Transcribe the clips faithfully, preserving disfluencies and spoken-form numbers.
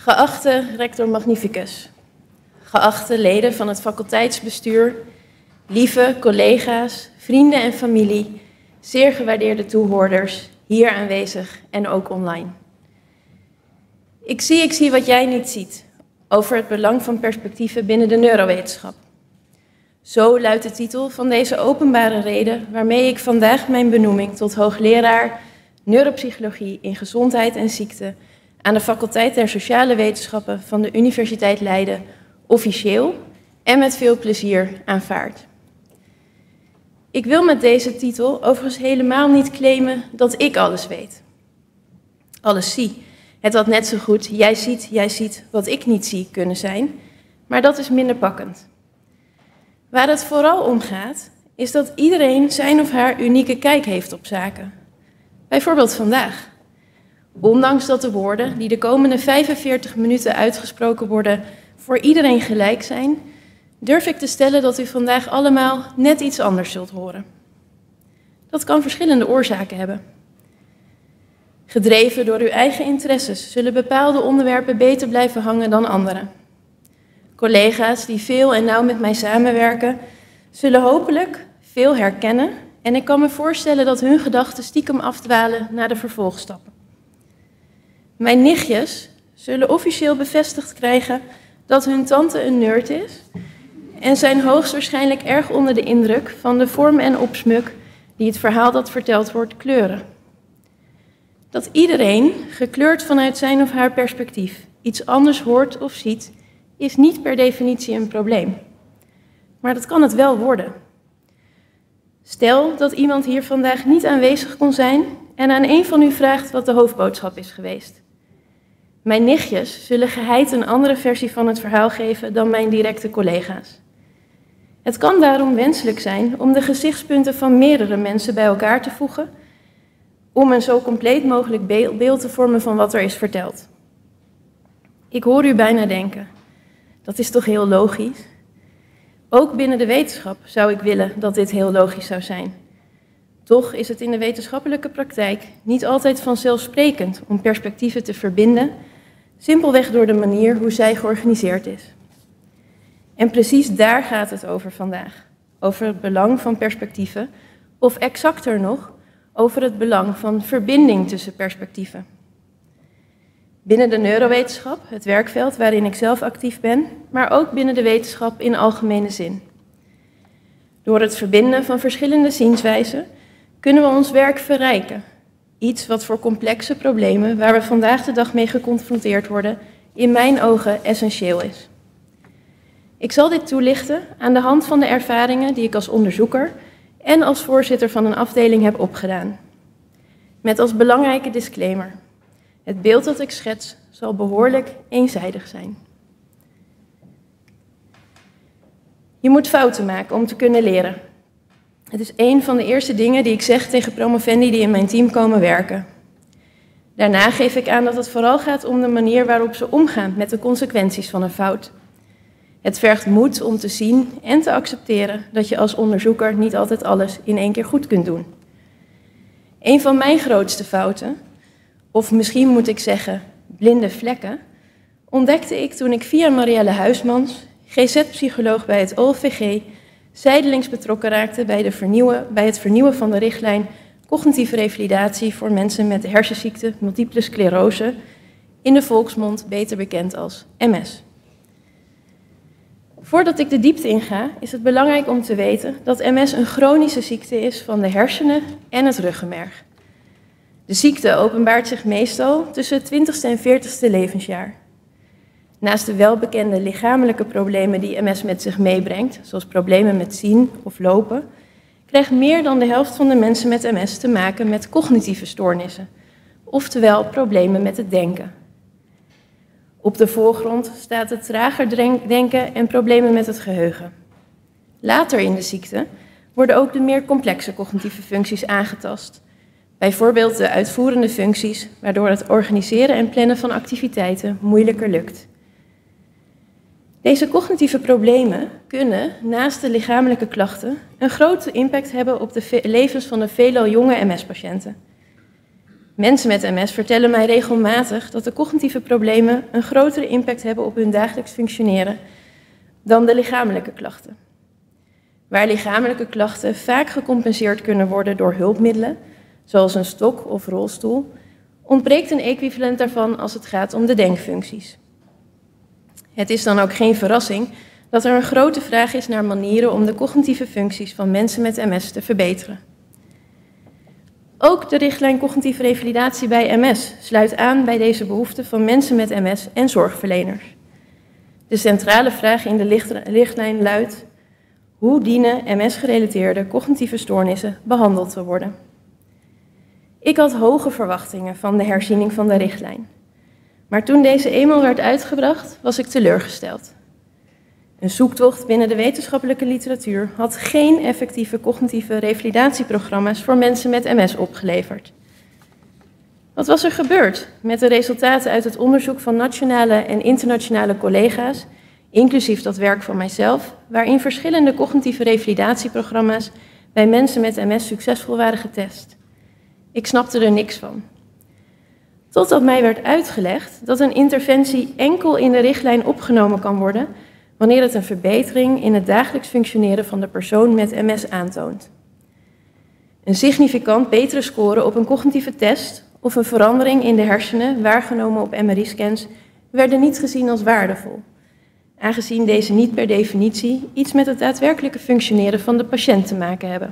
Geachte rector magnificus, geachte leden van het faculteitsbestuur, lieve collega's, vrienden en familie, zeer gewaardeerde toehoorders, hier aanwezig en ook online. Ik zie, ik zie wat jij niet ziet over het belang van perspectieven binnen de neurowetenschap. Zo luidt de titel van deze openbare rede waarmee ik vandaag mijn benoeming tot hoogleraar neuropsychologie in gezondheid en ziekte aan de faculteit der sociale wetenschappen van de Universiteit Leiden officieel en met veel plezier aanvaard. Ik wil met deze titel overigens helemaal niet claimen dat ik alles weet. Alles zie. Het had net zo goed jij ziet, jij ziet wat ik niet zie kunnen zijn, maar dat is minder pakkend. Waar het vooral om gaat, is dat iedereen zijn of haar unieke kijk heeft op zaken. Bijvoorbeeld vandaag. Ondanks dat de woorden die de komende vijfenveertig minuten uitgesproken worden voor iedereen gelijk zijn, durf ik te stellen dat u vandaag allemaal net iets anders zult horen. Dat kan verschillende oorzaken hebben. Gedreven door uw eigen interesses zullen bepaalde onderwerpen beter blijven hangen dan andere. Collega's die veel en nauw met mij samenwerken, zullen hopelijk veel herkennen en ik kan me voorstellen dat hun gedachten stiekem afdwalen naar de vervolgstappen. Mijn nichtjes zullen officieel bevestigd krijgen dat hun tante een nerd is en zijn hoogstwaarschijnlijk erg onder de indruk van de vorm en opsmuk die het verhaal dat verteld wordt kleuren. Dat iedereen, gekleurd vanuit zijn of haar perspectief, iets anders hoort of ziet, is niet per definitie een probleem. Maar dat kan het wel worden. Stel dat iemand hier vandaag niet aanwezig kon zijn en aan een van u vraagt wat de hoofdboodschap is geweest. Mijn nichtjes zullen geheid een andere versie van het verhaal geven dan mijn directe collega's. Het kan daarom wenselijk zijn om de gezichtspunten van meerdere mensen bij elkaar te voegen, om een zo compleet mogelijk beeld te vormen van wat er is verteld. Ik hoor u bijna denken, dat is toch heel logisch? Ook binnen de wetenschap zou ik willen dat dit heel logisch zou zijn. Toch is het in de wetenschappelijke praktijk niet altijd vanzelfsprekend om perspectieven te verbinden, simpelweg door de manier hoe zij georganiseerd is. En precies daar gaat het over vandaag, over het belang van perspectieven, of exacter nog, over het belang van verbinding tussen perspectieven. Binnen de neurowetenschap, het werkveld waarin ik zelf actief ben, maar ook binnen de wetenschap in algemene zin. Door het verbinden van verschillende zienswijzen kunnen we ons werk verrijken. Iets wat voor complexe problemen waar we vandaag de dag mee geconfronteerd worden, in mijn ogen essentieel is. Ik zal dit toelichten aan de hand van de ervaringen die ik als onderzoeker en als voorzitter van een afdeling heb opgedaan. Met als belangrijke disclaimer: het beeld dat ik schets zal behoorlijk eenzijdig zijn. Je moet fouten maken om te kunnen leren. Het is een van de eerste dingen die ik zeg tegen promovendi die in mijn team komen werken. Daarna geef ik aan dat het vooral gaat om de manier waarop ze omgaan met de consequenties van een fout. Het vergt moed om te zien en te accepteren dat je als onderzoeker niet altijd alles in één keer goed kunt doen. Een van mijn grootste fouten, of misschien moet ik zeggen blinde vlekken, ontdekte ik toen ik via Marielle Huismans, G Z-psycholoog bij het O L V G, zijdelings betrokken raakte bij, de vernieuwen, bij het vernieuwen van de richtlijn cognitieve revalidatie voor mensen met hersenziekte, multiple sclerose, in de volksmond beter bekend als M S. Voordat ik de diepte inga, is het belangrijk om te weten dat M S een chronische ziekte is van de hersenen en het ruggenmerg. De ziekte openbaart zich meestal tussen het twintigste en veertigste levensjaar. Naast de welbekende lichamelijke problemen die M S met zich meebrengt, zoals problemen met zien of lopen, krijgt meer dan de helft van de mensen met M S te maken met cognitieve stoornissen, oftewel problemen met het denken. Op de voorgrond staat het trager denken en problemen met het geheugen. Later in de ziekte worden ook de meer complexe cognitieve functies aangetast. Bijvoorbeeld de uitvoerende functies, waardoor het organiseren en plannen van activiteiten moeilijker lukt. Deze cognitieve problemen kunnen, naast de lichamelijke klachten, een grote impact hebben op de levens van de veelal jonge M S-patiënten. Mensen met M S vertellen mij regelmatig dat de cognitieve problemen een grotere impact hebben op hun dagelijks functioneren dan de lichamelijke klachten. Waar lichamelijke klachten vaak gecompenseerd kunnen worden door hulpmiddelen, zoals een stok of rolstoel, ontbreekt een equivalent daarvan als het gaat om de denkfuncties. Het is dan ook geen verrassing dat er een grote vraag is naar manieren om de cognitieve functies van mensen met M S te verbeteren. Ook de richtlijn cognitieve revalidatie bij M S sluit aan bij deze behoeften van mensen met M S en zorgverleners. De centrale vraag in de richtlijn luidt: hoe dienen M S-gerelateerde cognitieve stoornissen behandeld te worden? Ik had hoge verwachtingen van de herziening van de richtlijn. Maar toen deze eenmaal werd uitgebracht, was ik teleurgesteld. Een zoektocht binnen de wetenschappelijke literatuur had geen effectieve cognitieve revalidatieprogramma's voor mensen met M S opgeleverd. Wat was er gebeurd met de resultaten uit het onderzoek van nationale en internationale collega's, inclusief dat werk van mijzelf, waarin verschillende cognitieve revalidatieprogramma's bij mensen met M S succesvol waren getest? Ik snapte er niks van. Totdat mij werd uitgelegd dat een interventie enkel in de richtlijn opgenomen kan worden wanneer het een verbetering in het dagelijks functioneren van de persoon met M S aantoont. Een significant betere score op een cognitieve test of een verandering in de hersenen waargenomen op M R I-scans werden niet gezien als waardevol, aangezien deze niet per definitie iets met het daadwerkelijke functioneren van de patiënt te maken hebben.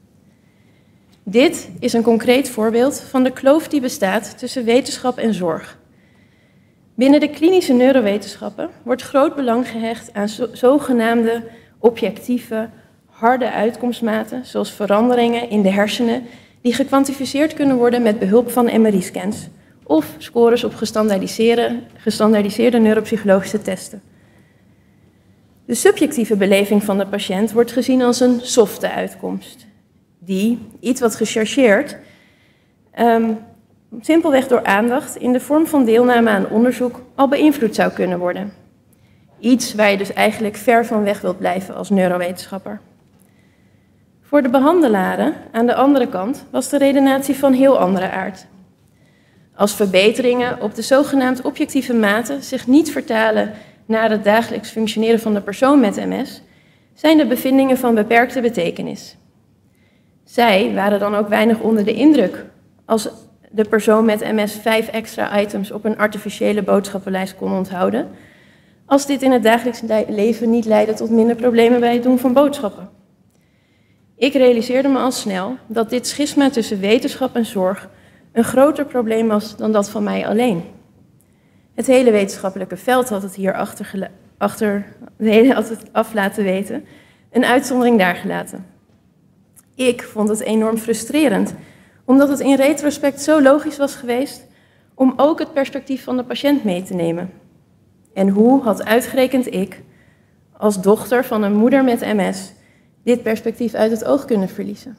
Dit is een concreet voorbeeld van de kloof die bestaat tussen wetenschap en zorg. Binnen de klinische neurowetenschappen wordt groot belang gehecht aan zogenaamde objectieve, harde uitkomstmaten, zoals veranderingen in de hersenen, die gekwantificeerd kunnen worden met behulp van M R I-scans of scores op gestandaardiseerde, gestandaardiseerde neuropsychologische testen. De subjectieve beleving van de patiënt wordt gezien als een softe uitkomst, die, iets wat gechargeerd, um, simpelweg door aandacht in de vorm van deelname aan onderzoek al beïnvloed zou kunnen worden. Iets waar je dus eigenlijk ver van weg wilt blijven als neurowetenschapper. Voor de behandelaren, aan de andere kant, was de redenatie van heel andere aard. Als verbeteringen op de zogenaamd objectieve maten zich niet vertalen naar het dagelijks functioneren van de persoon met M S, zijn de bevindingen van beperkte betekenis. Zij waren dan ook weinig onder de indruk als de persoon met M S vijf extra items op een artificiële boodschappenlijst kon onthouden, als dit in het dagelijks leven niet leidde tot minder problemen bij het doen van boodschappen. Ik realiseerde me al snel dat dit schisma tussen wetenschap en zorg een groter probleem was dan dat van mij alleen. Het hele wetenschappelijke veld had het hier achter, achter had het af laten weten, een uitzondering daar gelaten. Ik vond het enorm frustrerend, omdat het in retrospect zo logisch was geweest om ook het perspectief van de patiënt mee te nemen. En hoe had uitgerekend ik, als dochter van een moeder met M S, dit perspectief uit het oog kunnen verliezen?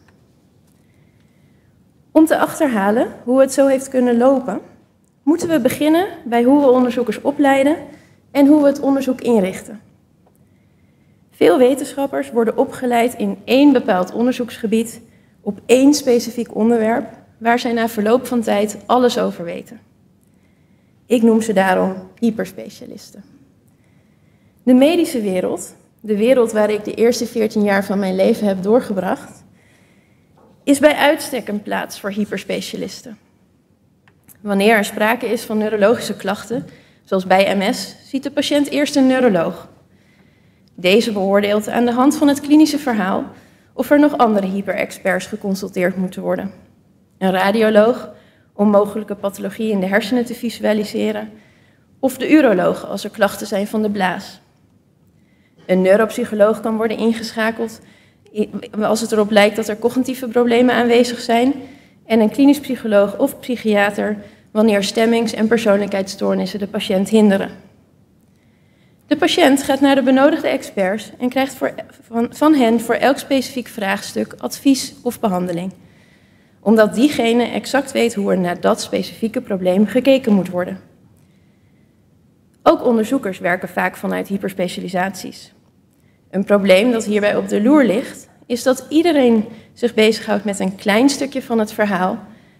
Om te achterhalen hoe het zo heeft kunnen lopen, moeten we beginnen bij hoe we onderzoekers opleiden en hoe we het onderzoek inrichten. Veel wetenschappers worden opgeleid in één bepaald onderzoeksgebied op één specifiek onderwerp, waar zij na verloop van tijd alles over weten. Ik noem ze daarom hyperspecialisten. De medische wereld, de wereld waar ik de eerste veertien jaar van mijn leven heb doorgebracht, is bij uitstek een plaats voor hyperspecialisten. Wanneer er sprake is van neurologische klachten, zoals bij M S, ziet de patiënt eerst een neuroloog. Deze beoordeelt aan de hand van het klinische verhaal of er nog andere hyperexperts geconsulteerd moeten worden. Een radioloog om mogelijke pathologie in de hersenen te visualiseren, of de uroloog als er klachten zijn van de blaas. Een neuropsycholoog kan worden ingeschakeld als het erop lijkt dat er cognitieve problemen aanwezig zijn, en een klinisch psycholoog of psychiater wanneer stemmings- en persoonlijkheidsstoornissen de patiënt hinderen. De patiënt gaat naar de benodigde experts en krijgt voor, van, van hen voor elk specifiek vraagstuk advies of behandeling, omdat diegene exact weet hoe er naar dat specifieke probleem gekeken moet worden. Ook onderzoekers werken vaak vanuit hyperspecialisaties. Een probleem dat hierbij op de loer ligt, is dat iedereen zich bezighoudt met een klein stukje van het verhaal,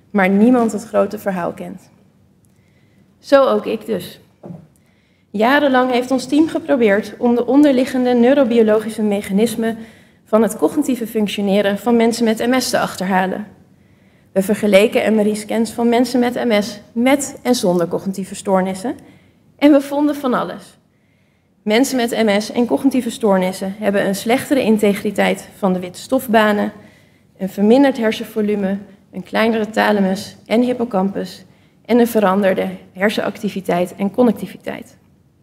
maar niemand het grote verhaal kent. Zo ook ik dus. Jarenlang heeft ons team geprobeerd om de onderliggende neurobiologische mechanismen van het cognitieve functioneren van mensen met M S te achterhalen. We vergeleken M R I-scans van mensen met M S met en zonder cognitieve stoornissen en we vonden van alles. Mensen met M S en cognitieve stoornissen hebben een slechtere integriteit van de witte stofbanen, een verminderd hersenvolume, een kleinere thalamus en hippocampus en een veranderde hersenactiviteit en connectiviteit.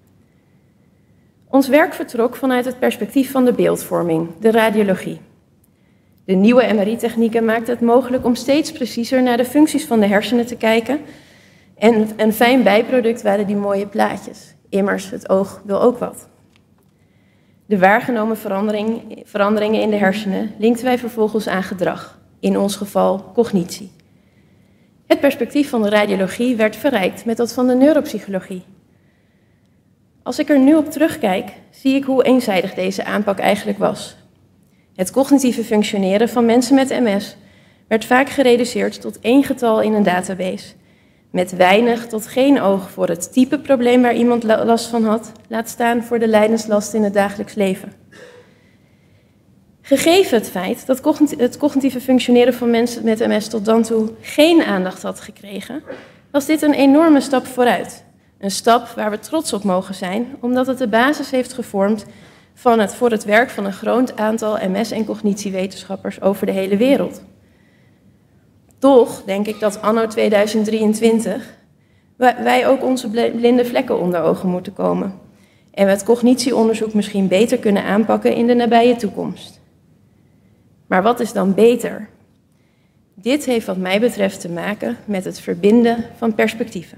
Ons werk vertrok vanuit het perspectief van de beeldvorming, de radiologie. De nieuwe M R I-technieken maakten het mogelijk om steeds preciezer naar de functies van de hersenen te kijken. En een fijn bijproduct waren die mooie plaatjes. Immers, het oog wil ook wat. De waargenomen verandering, veranderingen in de hersenen linkten wij vervolgens aan gedrag, in ons geval cognitie. Het perspectief van de radiologie werd verrijkt met dat van de neuropsychologie. Als ik er nu op terugkijk, zie ik hoe eenzijdig deze aanpak eigenlijk was. Het cognitieve functioneren van mensen met M S werd vaak gereduceerd tot één getal in een database, met weinig tot geen oog voor het type probleem waar iemand last van had, laat staan voor de lijdenslast in het dagelijks leven. Gegeven het feit dat het cognitieve functioneren van mensen met M S tot dan toe geen aandacht had gekregen, was dit een enorme stap vooruit. Een stap waar we trots op mogen zijn, omdat het de basis heeft gevormd van het, voor het werk van een groot aantal M S- en cognitiewetenschappers over de hele wereld. Toch denk ik dat anno tweeduizend drieëntwintig wij ook onze blinde vlekken onder ogen moeten komen en we het cognitieonderzoek misschien beter kunnen aanpakken in de nabije toekomst. Maar wat is dan beter? Dit heeft wat mij betreft te maken met het verbinden van perspectieven.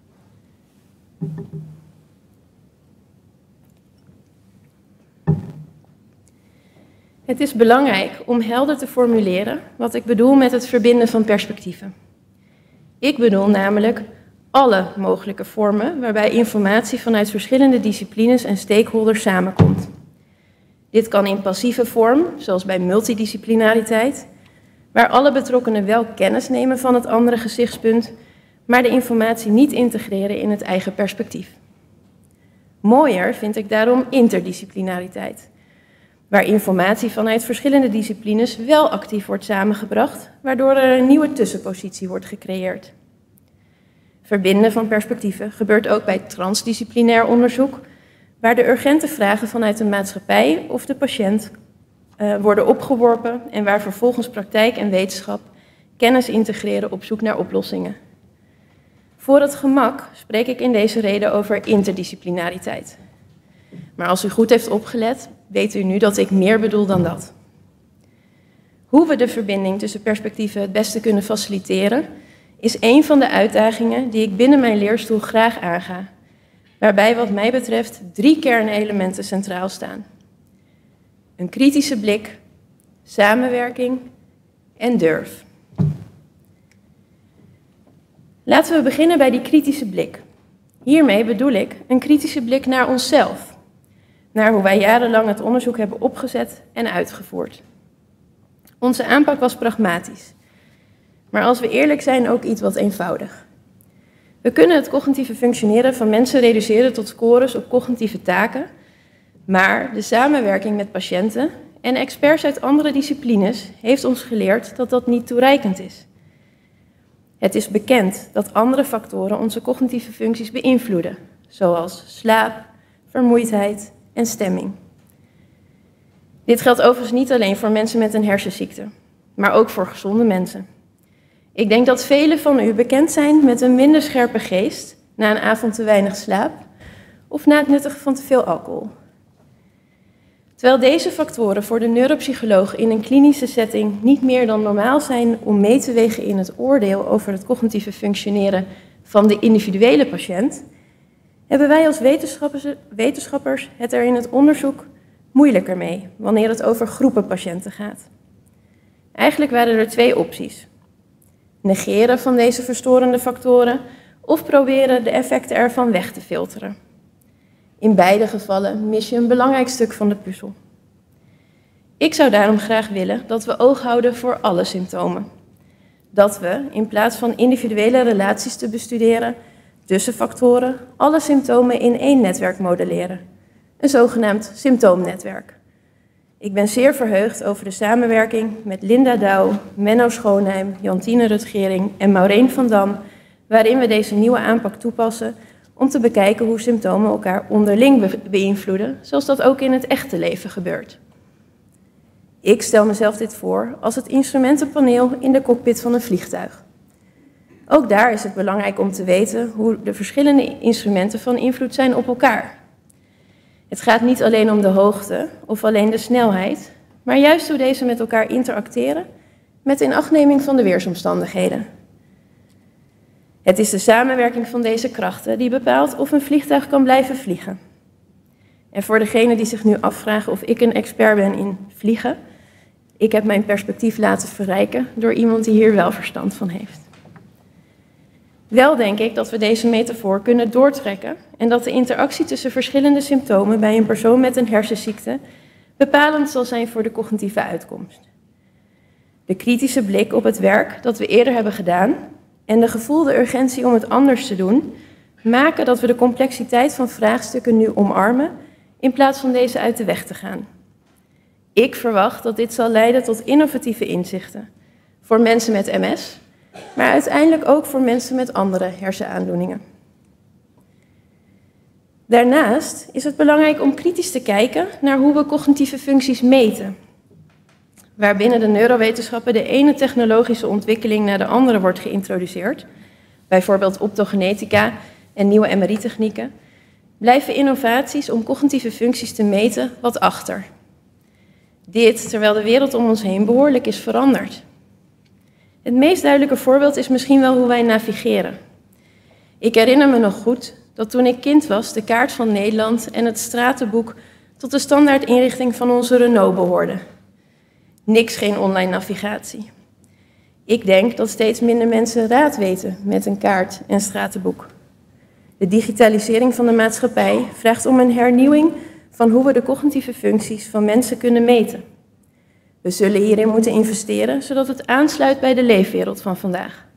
Het is belangrijk om helder te formuleren wat ik bedoel met het verbinden van perspectieven. Ik bedoel namelijk alle mogelijke vormen waarbij informatie vanuit verschillende disciplines en stakeholders samenkomt. Dit kan in passieve vorm, zoals bij multidisciplinariteit, waar alle betrokkenen wel kennis nemen van het andere gezichtspunt, maar de informatie niet integreren in het eigen perspectief. Mooier vind ik daarom interdisciplinariteit, waar informatie vanuit verschillende disciplines wel actief wordt samengebracht, waardoor er een nieuwe tussenpositie wordt gecreëerd. Verbinden van perspectieven gebeurt ook bij transdisciplinair onderzoek, waar de urgente vragen vanuit de maatschappij of de patiënt uh, worden opgeworpen en waar vervolgens praktijk en wetenschap kennis integreren op zoek naar oplossingen. Voor het gemak spreek ik in deze reden over interdisciplinariteit. Maar als u goed heeft opgelet, weet u nu dat ik meer bedoel dan dat. Hoe we de verbinding tussen perspectieven het beste kunnen faciliteren, is een van de uitdagingen die ik binnen mijn leerstoel graag aanga, waarbij wat mij betreft drie kernelementen centraal staan. Een kritische blik, samenwerking en durf. Laten we beginnen bij die kritische blik. Hiermee bedoel ik een kritische blik naar onszelf, naar hoe wij jarenlang het onderzoek hebben opgezet en uitgevoerd. Onze aanpak was pragmatisch, maar als we eerlijk zijn ook iets wat eenvoudig. We kunnen het cognitieve functioneren van mensen reduceren tot scores op cognitieve taken, maar de samenwerking met patiënten en experts uit andere disciplines heeft ons geleerd dat dat niet toereikend is. Het is bekend dat andere factoren onze cognitieve functies beïnvloeden, zoals slaap, vermoeidheid en stemming. Dit geldt overigens niet alleen voor mensen met een hersenziekte, maar ook voor gezonde mensen. Ik denk dat velen van u bekend zijn met een minder scherpe geest na een avond te weinig slaap of na het nuttigen van te veel alcohol. Terwijl deze factoren voor de neuropsycholoog in een klinische setting niet meer dan normaal zijn om mee te wegen in het oordeel over het cognitieve functioneren van de individuele patiënt, hebben wij als wetenschappers, wetenschappers het er in het onderzoek moeilijker mee wanneer het over groepen patiënten gaat. Eigenlijk waren er twee opties. Negeren van deze verstorende factoren of proberen de effecten ervan weg te filteren. In beide gevallen mis je een belangrijk stuk van de puzzel. Ik zou daarom graag willen dat we oog houden voor alle symptomen. Dat we, in plaats van individuele relaties te bestuderen, tussen factoren, alle symptomen in één netwerk modelleren. Een zogenaamd symptoomnetwerk. Ik ben zeer verheugd over de samenwerking met Linda Douw, Menno Schoonheim, Jantine Rutgering en Maureen van Dam, waarin we deze nieuwe aanpak toepassen om te bekijken hoe symptomen elkaar onderling be- beïnvloeden, zoals dat ook in het echte leven gebeurt. Ik stel mezelf dit voor als het instrumentenpaneel in de cockpit van een vliegtuig. Ook daar is het belangrijk om te weten hoe de verschillende instrumenten van invloed zijn op elkaar. Het gaat niet alleen om de hoogte of alleen de snelheid, maar juist hoe deze met elkaar interacteren met inachtneming van de weersomstandigheden. Het is de samenwerking van deze krachten die bepaalt of een vliegtuig kan blijven vliegen. En voor degenen die zich nu afvragen of ik een expert ben in vliegen, ik heb mijn perspectief laten verrijken door iemand die hier wel verstand van heeft. Wel denk ik dat we deze metafoor kunnen doortrekken en dat de interactie tussen verschillende symptomen bij een persoon met een hersenziekte bepalend zal zijn voor de cognitieve uitkomst. De kritische blik op het werk dat we eerder hebben gedaan en de gevoelde urgentie om het anders te doen, maken dat we de complexiteit van vraagstukken nu omarmen in plaats van deze uit de weg te gaan. Ik verwacht dat dit zal leiden tot innovatieve inzichten voor mensen met M S, maar uiteindelijk ook voor mensen met andere hersenaandoeningen. Daarnaast is het belangrijk om kritisch te kijken naar hoe we cognitieve functies meten. Waar binnen de neurowetenschappen de ene technologische ontwikkeling naar de andere wordt geïntroduceerd, bijvoorbeeld optogenetica en nieuwe M R I-technieken, blijven innovaties om cognitieve functies te meten wat achter. Dit terwijl de wereld om ons heen behoorlijk is veranderd. Het meest duidelijke voorbeeld is misschien wel hoe wij navigeren. Ik herinner me nog goed dat toen ik kind was de kaart van Nederland en het stratenboek tot de standaard inrichting van onze Renault behoorden. Niks geen online navigatie. Ik denk dat steeds minder mensen raad weten met een kaart en stratenboek. De digitalisering van de maatschappij vraagt om een hernieuwing van hoe we de cognitieve functies van mensen kunnen meten. We zullen hierin moeten investeren, zodat het aansluit bij de leefwereld van vandaag.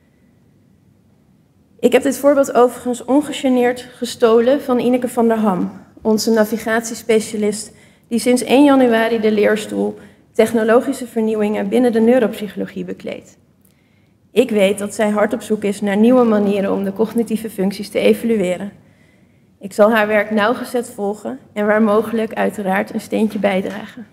Ik heb dit voorbeeld overigens ongegeneerd gestolen van Ineke van der Ham, onze navigatiespecialist, die sinds één januari de leerstoel Technologische Vernieuwingen binnen de neuropsychologie bekleedt. Ik weet dat zij hard op zoek is naar nieuwe manieren om de cognitieve functies te evalueren. Ik zal haar werk nauwgezet volgen en waar mogelijk uiteraard een steentje bijdragen.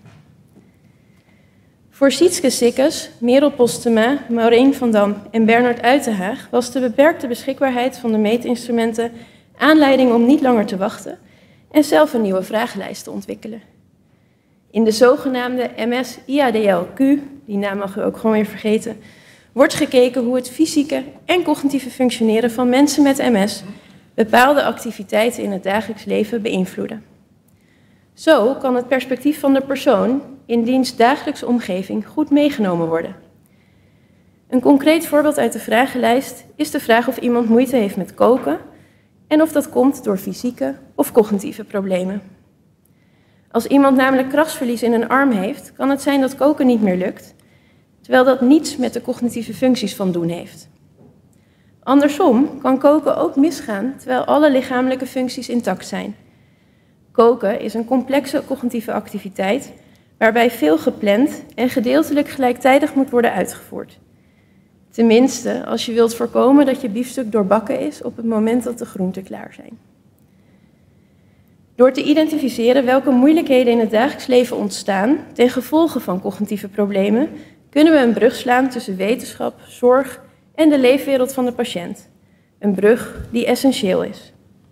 Voor Sietske Sikkes, Merel Postema, Maureen van Dam en Bernard Uitenhaag was de beperkte beschikbaarheid van de meetinstrumenten aanleiding om niet langer te wachten en zelf een nieuwe vragenlijst te ontwikkelen. In de zogenaamde M S I A D L Q, die naam mag u ook gewoon weer vergeten, wordt gekeken hoe het fysieke en cognitieve functioneren van mensen met M S bepaalde activiteiten in het dagelijks leven beïnvloeden. Zo kan het perspectief van de persoon in diens dagelijkse omgeving goed meegenomen worden. Een concreet voorbeeld uit de vragenlijst is de vraag of iemand moeite heeft met koken en of dat komt door fysieke of cognitieve problemen. Als iemand namelijk krachtsverlies in een arm heeft, kan het zijn dat koken niet meer lukt, terwijl dat niets met de cognitieve functies van doen heeft. Andersom kan koken ook misgaan, terwijl alle lichamelijke functies intact zijn. Koken is een complexe cognitieve activiteit, waarbij veel gepland en gedeeltelijk gelijktijdig moet worden uitgevoerd. Tenminste, als je wilt voorkomen dat je biefstuk doorbakken is op het moment dat de groenten klaar zijn. Door te identificeren welke moeilijkheden in het dagelijks leven ontstaan ten gevolge van cognitieve problemen, kunnen we een brug slaan tussen wetenschap, zorg en de leefwereld van de patiënt. Een brug die essentieel is.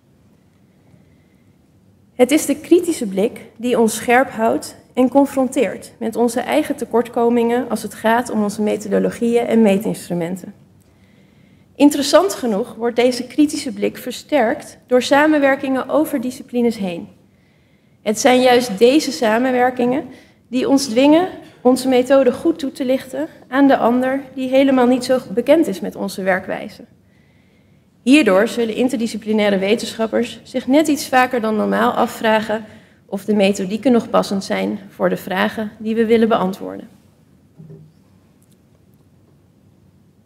Het is de kritische blik die ons scherp houdt en confronteert met onze eigen tekortkomingen als het gaat om onze methodologieën en meetinstrumenten. Interessant genoeg wordt deze kritische blik versterkt door samenwerkingen over disciplines heen. Het zijn juist deze samenwerkingen die ons dwingen onze methode goed toe te lichten aan de ander die helemaal niet zo bekend is met onze werkwijze. Hierdoor zullen interdisciplinaire wetenschappers zich net iets vaker dan normaal afvragen of de methodieken nog passend zijn voor de vragen die we willen beantwoorden.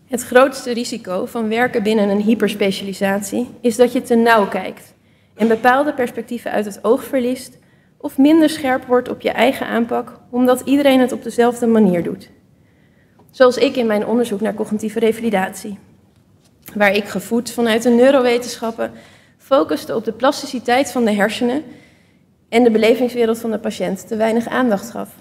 Het grootste risico van werken binnen een hyperspecialisatie is dat je te nauw kijkt en bepaalde perspectieven uit het oog verliest of minder scherp wordt op je eigen aanpak omdat iedereen het op dezelfde manier doet. Zoals ik in mijn onderzoek naar cognitieve revalidatie, waar ik gevoed vanuit de neurowetenschappen focuste op de plasticiteit van de hersenen en de belevingswereld van de patiënt te weinig aandacht gaf.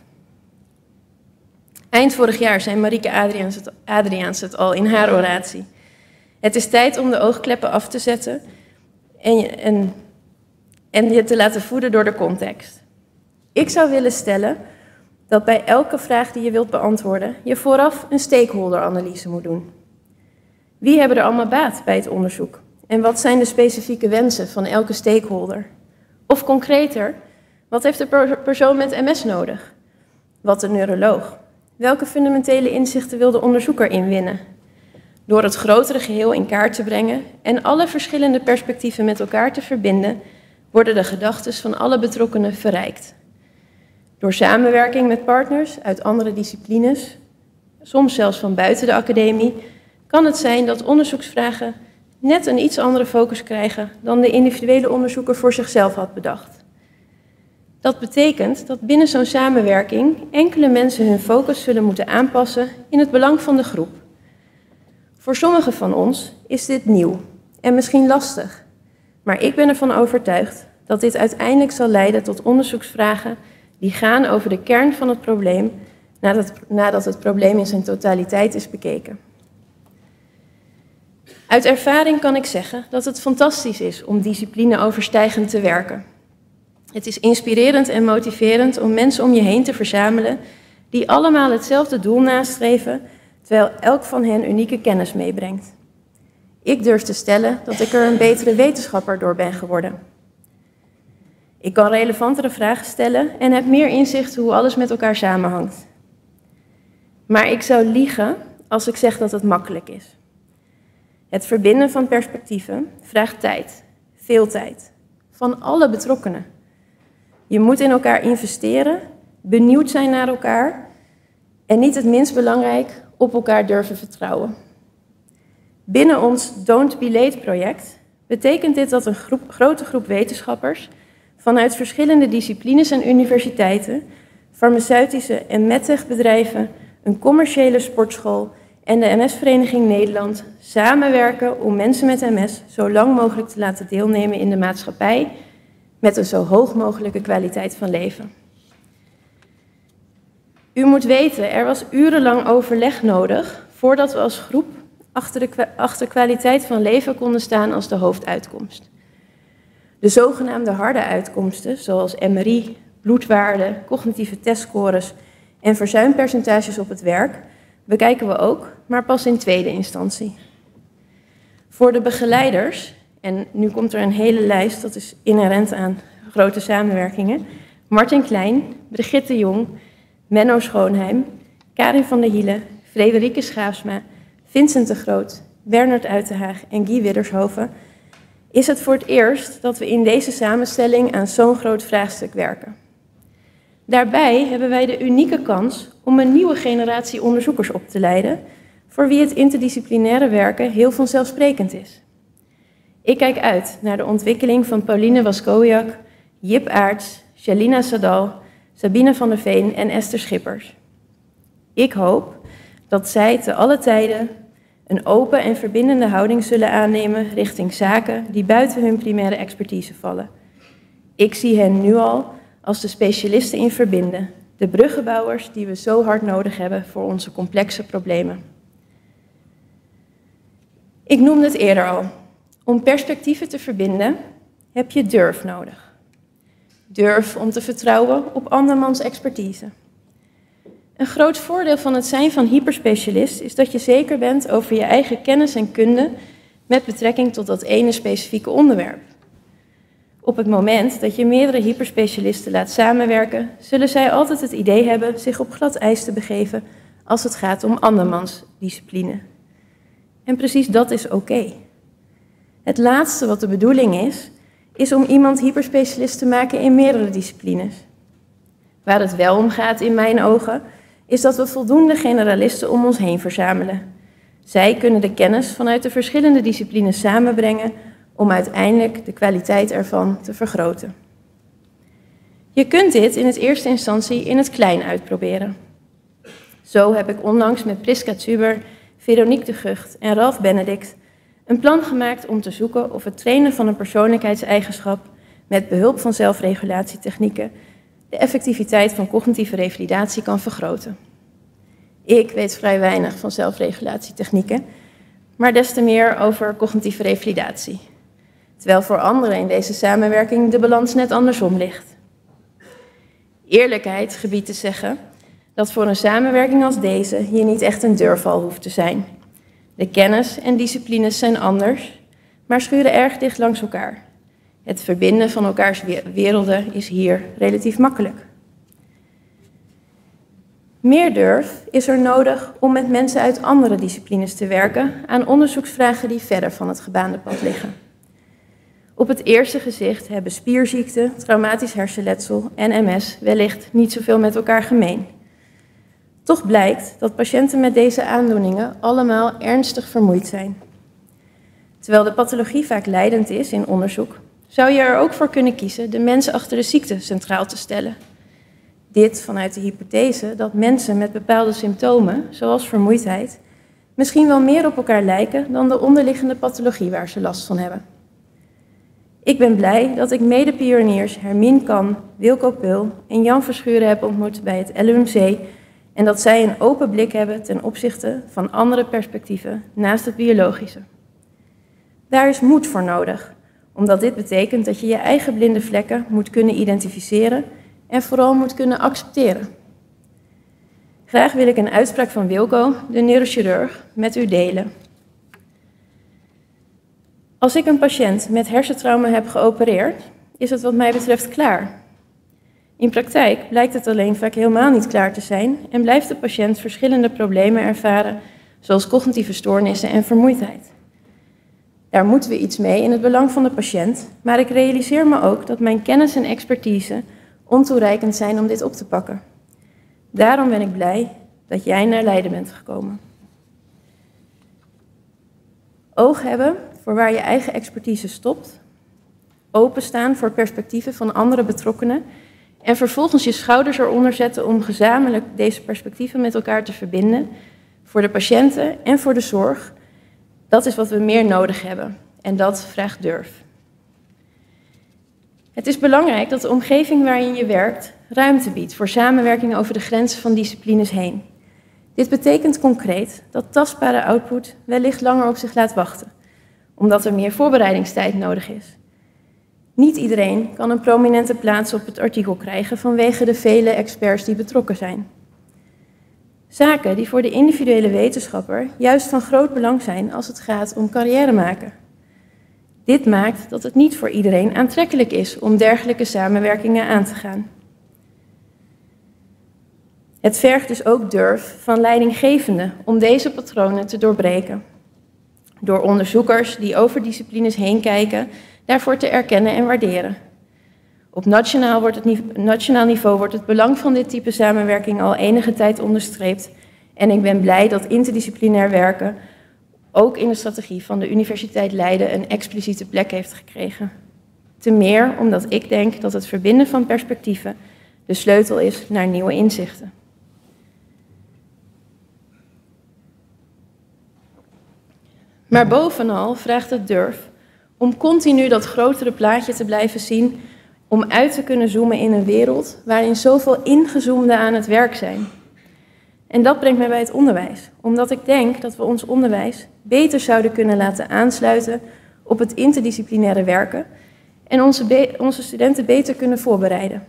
Eind vorig jaar zei Marieke Adriaans het, Adriaans het al in haar oratie. Het is tijd om de oogkleppen af te zetten en je, en, en je te laten voeden door de context. Ik zou willen stellen dat bij elke vraag die je wilt beantwoorden, je vooraf een stakeholder-analyse moet doen. Wie hebben er allemaal baat bij het onderzoek? En wat zijn de specifieke wensen van elke stakeholder? Of concreter, wat heeft de persoon met M S nodig? Wat de neuroloog? Welke fundamentele inzichten wil de onderzoeker inwinnen? Door het grotere geheel in kaart te brengen en alle verschillende perspectieven met elkaar te verbinden, worden de gedachten van alle betrokkenen verrijkt. Door samenwerking met partners uit andere disciplines, soms zelfs van buiten de academie, kan het zijn dat onderzoeksvragen net een iets andere focus krijgen dan de individuele onderzoeker voor zichzelf had bedacht. Dat betekent dat binnen zo'n samenwerking enkele mensen hun focus zullen moeten aanpassen in het belang van de groep. Voor sommigen van ons is dit nieuw en misschien lastig, maar ik ben ervan overtuigd dat dit uiteindelijk zal leiden tot onderzoeksvragen die gaan over de kern van het probleem nadat, nadat het probleem in zijn totaliteit is bekeken. Uit ervaring kan ik zeggen dat het fantastisch is om disciplineoverstijgend te werken. Het is inspirerend en motiverend om mensen om je heen te verzamelen die allemaal hetzelfde doel nastreven, terwijl elk van hen unieke kennis meebrengt. Ik durf te stellen dat ik er een betere wetenschapper door ben geworden. Ik kan relevantere vragen stellen en heb meer inzicht hoe alles met elkaar samenhangt. Maar ik zou liegen als ik zeg dat het makkelijk is. Het verbinden van perspectieven vraagt tijd, veel tijd, van alle betrokkenen. Je moet in elkaar investeren, benieuwd zijn naar elkaar en niet het minst belangrijk, op elkaar durven vertrouwen. Binnen ons Don't Be Late project betekent dit dat een groep, grote groep wetenschappers vanuit verschillende disciplines en universiteiten, farmaceutische en medtech-bedrijven, een commerciële sportschool en de M S-vereniging Nederland samenwerken om mensen met M S zo lang mogelijk te laten deelnemen in de maatschappij met een zo hoog mogelijke kwaliteit van leven. U moet weten, er was urenlang overleg nodig voordat we als groep achter de achter kwaliteit van leven konden staan als de hoofduitkomst. De zogenaamde harde uitkomsten, zoals M R I, bloedwaarden, cognitieve testscores en verzuimpercentages op het werk, bekijken we ook, maar pas in tweede instantie. Voor de begeleiders, en nu komt er een hele lijst, dat is inherent aan grote samenwerkingen, Martin Klein, Brigitte Jong, Menno Schoonheim, Karin van der Hielen, Frederike Schaafsma, Vincent de Groot, Bernard Uitenhaag en Guy Widdershoven, is het voor het eerst dat we in deze samenstelling aan zo'n groot vraagstuk werken. Daarbij hebben wij de unieke kans om een nieuwe generatie onderzoekers op te leiden, voor wie het interdisciplinaire werken heel vanzelfsprekend is. Ik kijk uit naar de ontwikkeling van Pauline Waskowiak, Jip Aerts, Shalina Sadal, Sabine van der Veen en Esther Schippers. Ik hoop dat zij te alle tijden een open en verbindende houding zullen aannemen richting zaken die buiten hun primaire expertise vallen. Ik zie hen nu al als de specialisten in verbinden, de bruggenbouwers die we zo hard nodig hebben voor onze complexe problemen. Ik noemde het eerder al. Om perspectieven te verbinden heb je durf nodig. Durf om te vertrouwen op andermans expertise. Een groot voordeel van het zijn van hyperspecialist is dat je zeker bent over je eigen kennis en kunde met betrekking tot dat ene specifieke onderwerp. Op het moment dat je meerdere hyperspecialisten laat samenwerken, zullen zij altijd het idee hebben zich op glad ijs te begeven als het gaat om andermans discipline. En precies dat is oké. Het laatste wat de bedoeling is, is om iemand hyperspecialist te maken in meerdere disciplines. Waar het wel om gaat in mijn ogen, is dat we voldoende generalisten om ons heen verzamelen. Zij kunnen de kennis vanuit de verschillende disciplines samenbrengen om uiteindelijk de kwaliteit ervan te vergroten. Je kunt dit in het eerste instantie in het klein uitproberen. Zo heb ik onlangs met Priska Zuber, Veronique de Gucht en Ralf Benedict een plan gemaakt om te zoeken of het trainen van een persoonlijkheidseigenschap met behulp van zelfregulatietechnieken de effectiviteit van cognitieve revalidatie kan vergroten. Ik weet vrij weinig van zelfregulatietechnieken, maar des te meer over cognitieve revalidatie. Terwijl voor anderen in deze samenwerking de balans net andersom ligt. Eerlijkheid gebiedt te zeggen dat voor een samenwerking als deze hier niet echt een deurval hoeft te zijn. De kennis en disciplines zijn anders, maar schuren erg dicht langs elkaar. Het verbinden van elkaars werelden is hier relatief makkelijk. Meer durf is er nodig om met mensen uit andere disciplines te werken aan onderzoeksvragen die verder van het gebaande pad liggen. Op het eerste gezicht hebben spierziekte, traumatisch hersenletsel en M S wellicht niet zoveel met elkaar gemeen. Toch blijkt dat patiënten met deze aandoeningen allemaal ernstig vermoeid zijn. Terwijl de pathologie vaak leidend is in onderzoek, zou je er ook voor kunnen kiezen de mens achter de ziekte centraal te stellen. Dit vanuit de hypothese dat mensen met bepaalde symptomen, zoals vermoeidheid, misschien wel meer op elkaar lijken dan de onderliggende pathologie waar ze last van hebben. Ik ben blij dat ik mede-pioniers Hermine Kan, Wilco Peul en Jan Verschuren heb ontmoet bij het L U M C en dat zij een open blik hebben ten opzichte van andere perspectieven naast het biologische. Daar is moed voor nodig, omdat dit betekent dat je je eigen blinde vlekken moet kunnen identificeren en vooral moet kunnen accepteren. Graag wil ik een uitspraak van Wilco, de neurochirurg, met u delen. Als ik een patiënt met hersentrauma heb geopereerd, is het wat mij betreft klaar. In praktijk blijkt het alleen vaak helemaal niet klaar te zijn en blijft de patiënt verschillende problemen ervaren, zoals cognitieve stoornissen en vermoeidheid. Daar moeten we iets mee in het belang van de patiënt, maar ik realiseer me ook dat mijn kennis en expertise ontoereikend zijn om dit op te pakken. Daarom ben ik blij dat jij naar Leiden bent gekomen. Oog hebben voor waar je eigen expertise stopt, openstaan voor perspectieven van andere betrokkenen en vervolgens je schouders eronder zetten om gezamenlijk deze perspectieven met elkaar te verbinden, voor de patiënten en voor de zorg, dat is wat we meer nodig hebben en dat vraagt durf. Het is belangrijk dat de omgeving waarin je werkt ruimte biedt voor samenwerking over de grenzen van disciplines heen. Dit betekent concreet dat tastbare output wellicht langer op zich laat wachten, omdat er meer voorbereidingstijd nodig is. Niet iedereen kan een prominente plaats op het artikel krijgen vanwege de vele experts die betrokken zijn. Zaken die voor de individuele wetenschapper juist van groot belang zijn als het gaat om carrière maken. Dit maakt dat het niet voor iedereen aantrekkelijk is om dergelijke samenwerkingen aan te gaan. Het vergt dus ook durf van leidinggevenden om deze patronen te doorbreken. Door onderzoekers die over disciplines heen kijken, daarvoor te erkennen en waarderen. Op nationaal, wordt het, nationaal niveau wordt het belang van dit type samenwerking al enige tijd onderstreept. En ik ben blij dat interdisciplinair werken ook in de strategie van de Universiteit Leiden een expliciete plek heeft gekregen. Te meer omdat ik denk dat het verbinden van perspectieven de sleutel is naar nieuwe inzichten. Maar bovenal vraagt het durf om continu dat grotere plaatje te blijven zien, om uit te kunnen zoomen in een wereld waarin zoveel ingezoomden aan het werk zijn. En dat brengt mij bij het onderwijs, omdat ik denk dat we ons onderwijs beter zouden kunnen laten aansluiten op het interdisciplinaire werken en onze, onze studenten beter kunnen voorbereiden.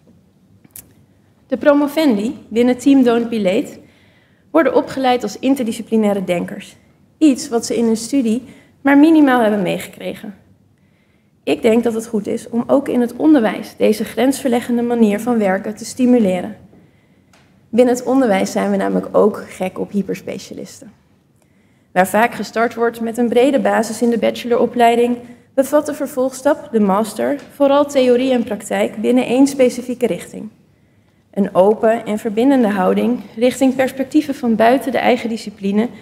De promovendi binnen Team Don't Be Late worden opgeleid als interdisciplinaire denkers. Iets wat ze in hun studie maar minimaal hebben meegekregen. Ik denk dat het goed is om ook in het onderwijs deze grensverleggende manier van werken te stimuleren. Binnen het onderwijs zijn we namelijk ook gek op hyperspecialisten. Waar vaak gestart wordt met een brede basis in de bacheloropleiding, bevat de vervolgstap, de master, vooral theorie en praktijk binnen één specifieke richting. Een open en verbindende houding richting perspectieven van buiten de eigen discipline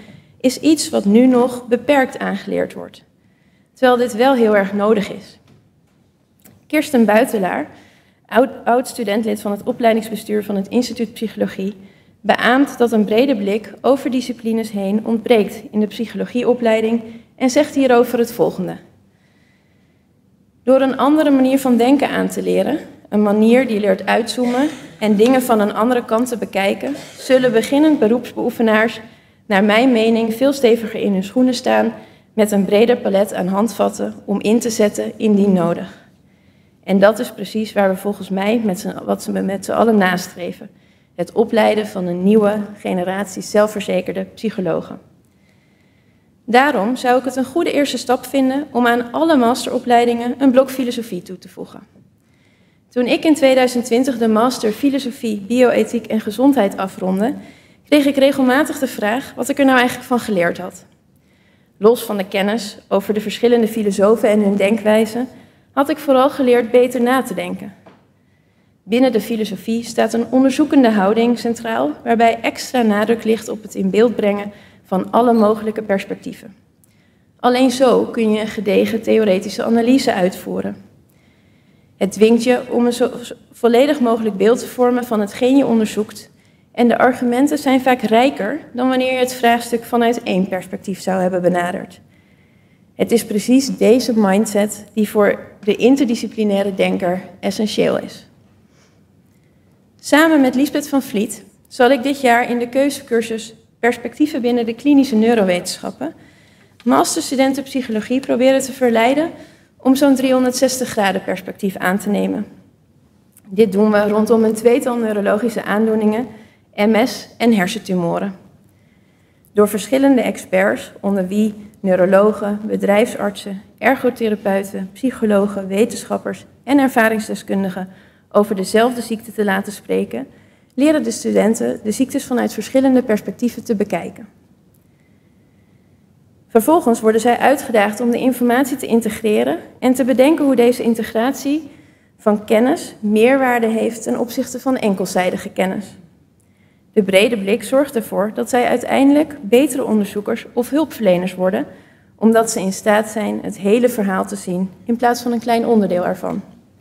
is iets wat nu nog beperkt aangeleerd wordt, terwijl dit wel heel erg nodig is. Kirsten Buitelaar, oud-studentlid van het opleidingsbestuur van het Instituut Psychologie, beaamt dat een brede blik over disciplines heen ontbreekt in de psychologieopleiding en zegt hierover het volgende. Door een andere manier van denken aan te leren, een manier die leert uitzoomen en dingen van een andere kant te bekijken, zullen beginnend beroepsbeoefenaars naar mijn mening veel steviger in hun schoenen staan met een breder palet aan handvatten om in te zetten indien nodig. En dat is precies waar we volgens mij met z'n, wat we met z'n allen nastreven. Het opleiden van een nieuwe generatie zelfverzekerde psychologen. Daarom zou ik het een goede eerste stap vinden om aan alle masteropleidingen een blok filosofie toe te voegen. Toen ik in tweeduizend twintig de master filosofie, bioethiek en gezondheid afrondde, kreeg ik regelmatig de vraag wat ik er nou eigenlijk van geleerd had. Los van de kennis over de verschillende filosofen en hun denkwijze, had ik vooral geleerd beter na te denken. Binnen de filosofie staat een onderzoekende houding centraal, waarbij extra nadruk ligt op het in beeld brengen van alle mogelijke perspectieven. Alleen zo kun je een gedegen theoretische analyse uitvoeren. Het dwingt je om een zo volledig mogelijk beeld te vormen van hetgeen je onderzoekt, en de argumenten zijn vaak rijker dan wanneer je het vraagstuk vanuit één perspectief zou hebben benaderd. Het is precies deze mindset die voor de interdisciplinaire denker essentieel is. Samen met Liesbeth van Vliet zal ik dit jaar in de keuzecursus Perspectieven binnen de klinische neurowetenschappen masterstudenten psychologie proberen te verleiden om zo'n driehonderdzestig graden perspectief aan te nemen. Dit doen we rondom een tweetal neurologische aandoeningen, M S en hersentumoren. Door verschillende experts, onder wie neurologen, bedrijfsartsen, ergotherapeuten, psychologen, wetenschappers en ervaringsdeskundigen over dezelfde ziekte te laten spreken, leren de studenten de ziektes vanuit verschillende perspectieven te bekijken. Vervolgens worden zij uitgedaagd om de informatie te integreren en te bedenken hoe deze integratie van kennis meerwaarde heeft ten opzichte van enkelzijdige kennis. De brede blik zorgt ervoor dat zij uiteindelijk betere onderzoekers of hulpverleners worden, omdat ze in staat zijn het hele verhaal te zien in plaats van een klein onderdeel ervan.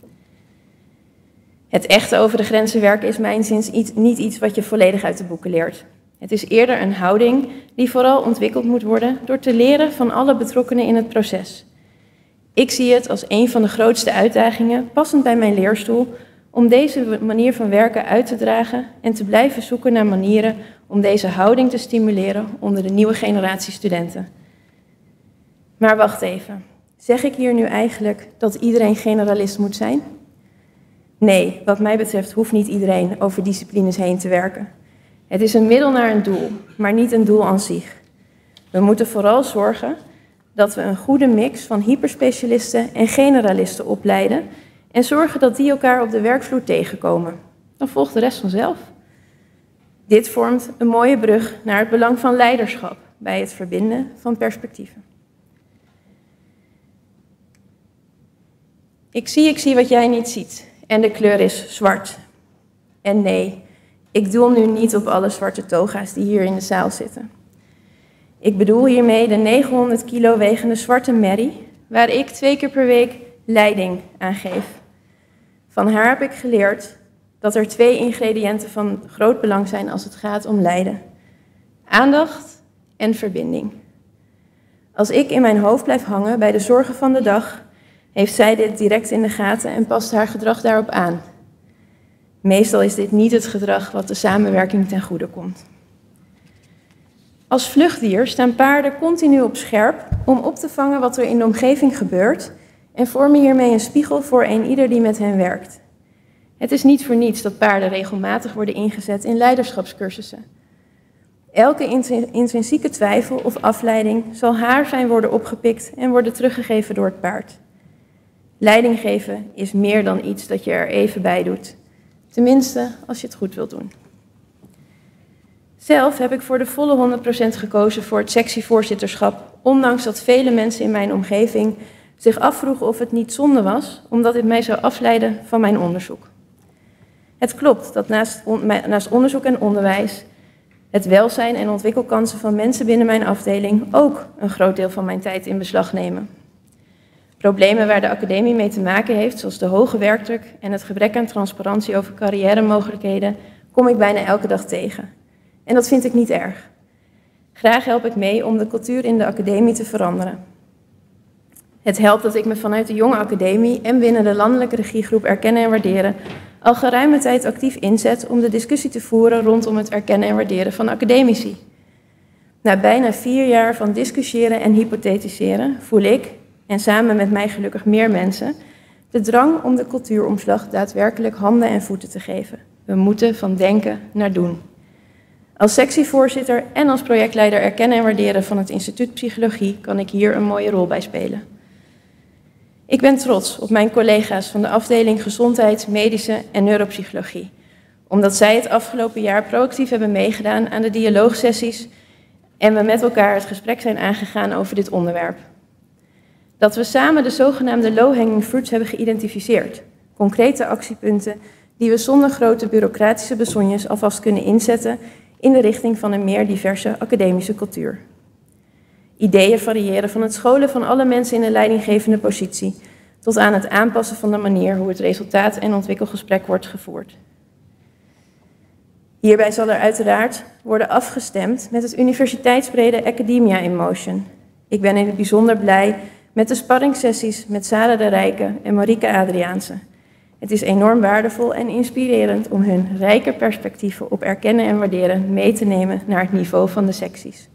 Het echte over de grenzen werken is mijnziens niet iets wat je volledig uit de boeken leert. Het is eerder een houding die vooral ontwikkeld moet worden door te leren van alle betrokkenen in het proces. Ik zie het als een van de grootste uitdagingen, passend bij mijn leerstoel, om deze manier van werken uit te dragen en te blijven zoeken naar manieren om deze houding te stimuleren onder de nieuwe generatie studenten. Maar wacht even, zeg ik hier nu eigenlijk dat iedereen generalist moet zijn? Nee, wat mij betreft hoeft niet iedereen over disciplines heen te werken. Het is een middel naar een doel, maar niet een doel aan zich. We moeten vooral zorgen dat we een goede mix van hyperspecialisten en generalisten opleiden en zorgen dat die elkaar op de werkvloer tegenkomen. Dan volgt de rest vanzelf. Dit vormt een mooie brug naar het belang van leiderschap bij het verbinden van perspectieven. Ik zie, ik zie wat jij niet ziet en de kleur is zwart. En nee, ik doel nu niet op alle zwarte toga's die hier in de zaal zitten. Ik bedoel hiermee de negenhonderd kilo wegende zwarte merrie, waar ik twee keer per week leiding aan geef. Van haar heb ik geleerd dat er twee ingrediënten van groot belang zijn als het gaat om leiden. Aandacht en verbinding. Als ik in mijn hoofd blijf hangen bij de zorgen van de dag, heeft zij dit direct in de gaten en past haar gedrag daarop aan. Meestal is dit niet het gedrag wat de samenwerking ten goede komt. Als vluchtdier staan paarden continu op scherp om op te vangen wat er in de omgeving gebeurt en vormen hiermee een spiegel voor een ieder die met hen werkt. Het is niet voor niets dat paarden regelmatig worden ingezet in leiderschapscursussen. Elke intrinsieke twijfel of afleiding zal haarfijn worden opgepikt en worden teruggegeven door het paard. Leiding geven is meer dan iets dat je er even bij doet. Tenminste, als je het goed wilt doen. Zelf heb ik voor de volle honderd procent gekozen voor het sectievoorzitterschap, ondanks dat vele mensen in mijn omgeving zich afvroegen of het niet zonde was, omdat dit mij zou afleiden van mijn onderzoek. Het klopt dat naast, on, naast onderzoek en onderwijs het welzijn en ontwikkelkansen van mensen binnen mijn afdeling ook een groot deel van mijn tijd in beslag nemen. Problemen waar de academie mee te maken heeft, zoals de hoge werkdruk en het gebrek aan transparantie over carrière-mogelijkheden, kom ik bijna elke dag tegen. En dat vind ik niet erg. Graag help ik mee om de cultuur in de academie te veranderen. Het helpt dat ik me vanuit de jonge academie en binnen de landelijke regiegroep Erkennen en Waarderen al geruime tijd actief inzet om de discussie te voeren rondom het erkennen en waarderen van academici. Na bijna vier jaar van discussiëren en hypothetiseren voel ik, en samen met mij gelukkig meer mensen, de drang om de cultuuromslag daadwerkelijk handen en voeten te geven. We moeten van denken naar doen. Als sectievoorzitter en als projectleider Erkennen en Waarderen van het Instituut Psychologie kan ik hier een mooie rol bij spelen. Ik ben trots op mijn collega's van de afdeling Gezondheid, Medische en Neuropsychologie, omdat zij het afgelopen jaar proactief hebben meegedaan aan de dialoogsessies en we met elkaar het gesprek zijn aangegaan over dit onderwerp. Dat we samen de zogenaamde low-hanging fruits hebben geïdentificeerd, concrete actiepunten die we zonder grote bureaucratische besognes alvast kunnen inzetten in de richting van een meer diverse academische cultuur. Ideeën variëren van het scholen van alle mensen in een leidinggevende positie tot aan het aanpassen van de manier hoe het resultaat- en ontwikkelgesprek wordt gevoerd. Hierbij zal er uiteraard worden afgestemd met het universiteitsbrede Academia in Motion. Ik ben in het bijzonder blij met de sparringssessies met Sarah de Rijke en Marieke Adriaanse. Het is enorm waardevol en inspirerend om hun rijke perspectieven op erkennen en waarderen mee te nemen naar het niveau van de secties.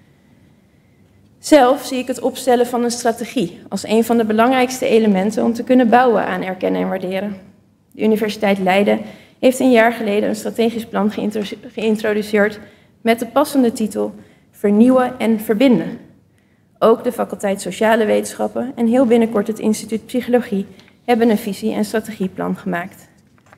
Zelf zie ik het opstellen van een strategie als een van de belangrijkste elementen om te kunnen bouwen aan erkennen en waarderen. De Universiteit Leiden heeft een jaar geleden een strategisch plan geïntroduceerd met de passende titel Vernieuwen en Verbinden. Ook de faculteit Sociale Wetenschappen en heel binnenkort het Instituut Psychologie hebben een visie- en strategieplan gemaakt.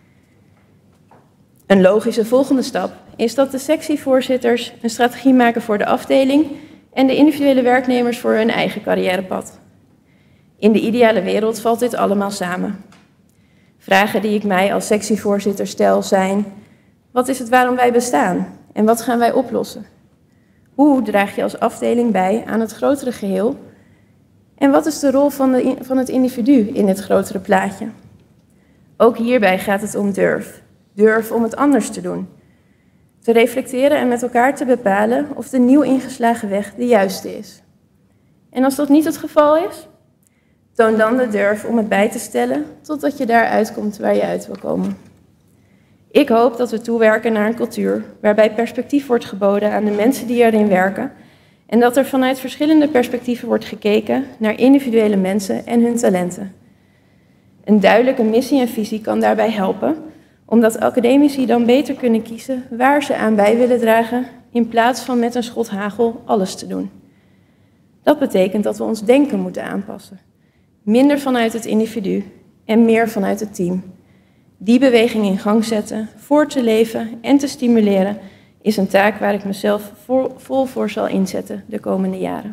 Een logische volgende stap is dat de sectievoorzitters een strategie maken voor de afdeling en de individuele werknemers voor hun eigen carrièrepad. In de ideale wereld valt dit allemaal samen. Vragen die ik mij als sectievoorzitter stel zijn: wat is het waarom wij bestaan en wat gaan wij oplossen? Hoe draag je als afdeling bij aan het grotere geheel? En wat is de rol van, de, van het individu in dit grotere plaatje? Ook hierbij gaat het om durf. Durf om het anders te doen. Te reflecteren en met elkaar te bepalen of de nieuw ingeslagen weg de juiste is. En als dat niet het geval is, toon dan de durf om het bij te stellen totdat je daar uitkomt waar je uit wil komen. Ik hoop dat we toewerken naar een cultuur waarbij perspectief wordt geboden aan de mensen die erin werken en dat er vanuit verschillende perspectieven wordt gekeken naar individuele mensen en hun talenten. Een duidelijke missie en visie kan daarbij helpen, omdat academici dan beter kunnen kiezen waar ze aan bij willen dragen in plaats van met een schot hagel alles te doen. Dat betekent dat we ons denken moeten aanpassen. Minder vanuit het individu en meer vanuit het team. Die beweging in gang zetten, voor te leven en te stimuleren is een taak waar ik mezelf voor, vol voor zal inzetten de komende jaren.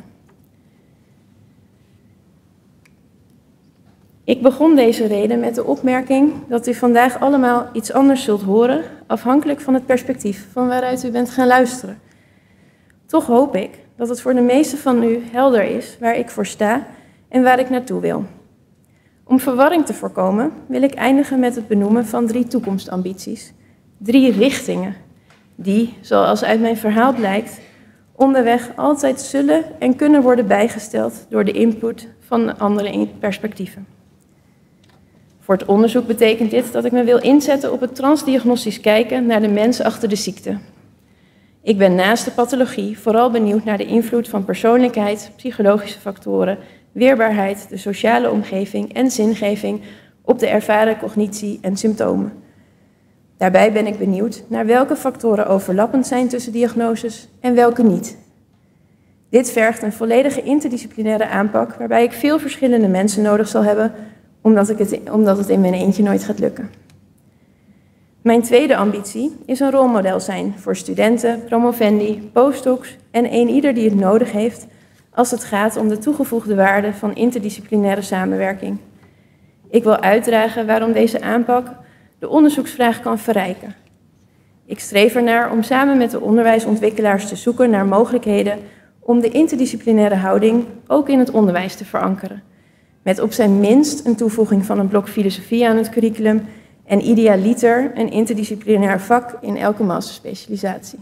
Ik begon deze reden met de opmerking dat u vandaag allemaal iets anders zult horen, afhankelijk van het perspectief van waaruit u bent gaan luisteren. Toch hoop ik dat het voor de meesten van u helder is waar ik voor sta en waar ik naartoe wil. Om verwarring te voorkomen wil ik eindigen met het benoemen van drie toekomstambities. Drie richtingen die, zoals uit mijn verhaal blijkt, onderweg altijd zullen en kunnen worden bijgesteld door de input van andere perspectieven. Voor het onderzoek betekent dit dat ik me wil inzetten op het transdiagnostisch kijken naar de mens achter de ziekte. Ik ben naast de pathologie vooral benieuwd naar de invloed van persoonlijkheid, psychologische factoren, weerbaarheid, de sociale omgeving en zingeving op de ervaren cognitie en symptomen. Daarbij ben ik benieuwd naar welke factoren overlappend zijn tussen diagnoses en welke niet. Dit vergt een volledige interdisciplinaire aanpak waarbij ik veel verschillende mensen nodig zal hebben, omdat, ik het, omdat het in mijn eentje nooit gaat lukken. Mijn tweede ambitie is een rolmodel zijn voor studenten, promovendi, postdocs en eenieder die het nodig heeft als het gaat om de toegevoegde waarde van interdisciplinaire samenwerking. Ik wil uitdragen waarom deze aanpak de onderzoeksvraag kan verrijken. Ik streef ernaar om samen met de onderwijsontwikkelaars te zoeken naar mogelijkheden om de interdisciplinaire houding ook in het onderwijs te verankeren. Met op zijn minst een toevoeging van een blok filosofie aan het curriculum en idealiter een interdisciplinair vak in elke masterspecialisatie.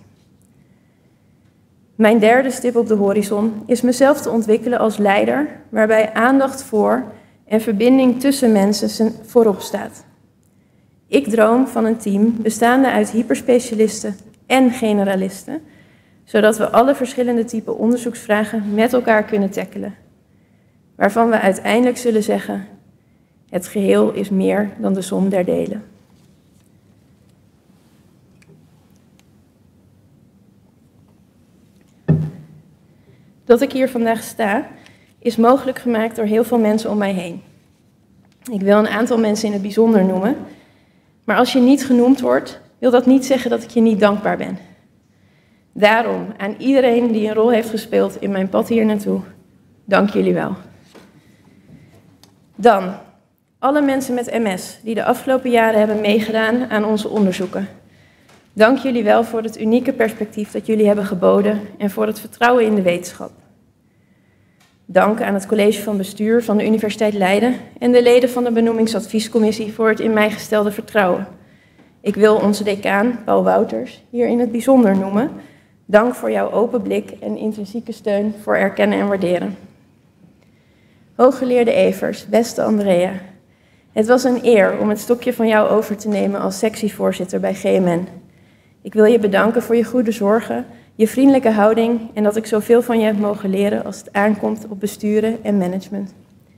Mijn derde stip op de horizon is mezelf te ontwikkelen als leider, waarbij aandacht voor en verbinding tussen mensen voorop staat. Ik droom van een team bestaande uit hyperspecialisten en generalisten, zodat we alle verschillende typen onderzoeksvragen met elkaar kunnen tackelen. Waarvan we uiteindelijk zullen zeggen, het geheel is meer dan de som der delen. Dat ik hier vandaag sta, is mogelijk gemaakt door heel veel mensen om mij heen. Ik wil een aantal mensen in het bijzonder noemen, maar als je niet genoemd wordt, wil dat niet zeggen dat ik je niet dankbaar ben. Daarom, aan iedereen die een rol heeft gespeeld in mijn pad hier naartoe, dank jullie wel. Dan, alle mensen met M S die de afgelopen jaren hebben meegedaan aan onze onderzoeken. Dank jullie wel voor het unieke perspectief dat jullie hebben geboden en voor het vertrouwen in de wetenschap. Dank aan het college van bestuur van de Universiteit Leiden en de leden van de benoemingsadviescommissie voor het in mij gestelde vertrouwen. Ik wil onze decaan, Paul Wouters, hier in het bijzonder noemen. Dank voor jouw open blik en intrinsieke steun voor erkennen en waarderen. Hooggeleerde Evers, beste Andrea. Het was een eer om het stokje van jou over te nemen als sectievoorzitter bij G M N. Ik wil je bedanken voor je goede zorgen, je vriendelijke houding en dat ik zoveel van je heb mogen leren als het aankomt op besturen en management.